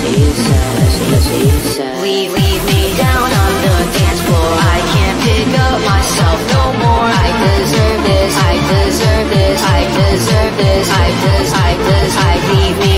Leave me down on the dance floor. I can't pick up myself no more. I deserve this, I deserve this, I deserve this, I leave me